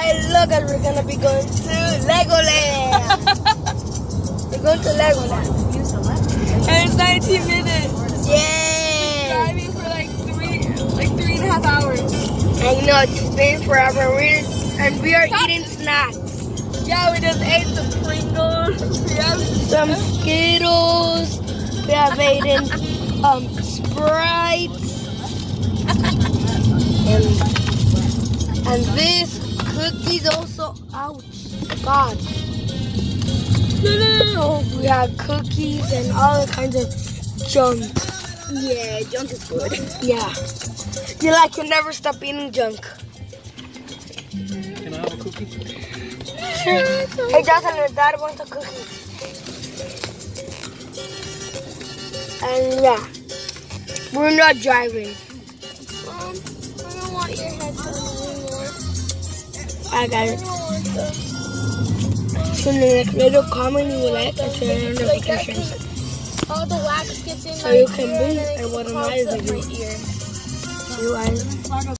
Alright, look, we're gonna be going to Legoland. We're going to Legoland. And it's 19 minutes. Yay! Driving for like 3.5 hours. I know, it's been forever. We are eating snacks. Yeah, we just ate some Pringles. We have Some Skittles. We have eaten Sprite. And this cookies also. Ouch. God. No. We have cookies and all kinds of junk. Yeah, junk is good. Yeah. You like, you never stop eating junk. Can I have a cookie? Hey, Jocelyn, your dad wants a cookie. And yeah, we're not driving. I don't want your headphones anymore. I got it. So in the next video, comment you would like and turn on notifications. All the wax gets in So you can be and what am I my video. ear. You guys.